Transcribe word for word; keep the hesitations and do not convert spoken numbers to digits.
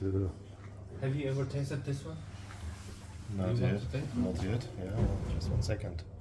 uh, Have you ever tasted this one? Not You want yet. to taste? Not yet. Yeah, just one second.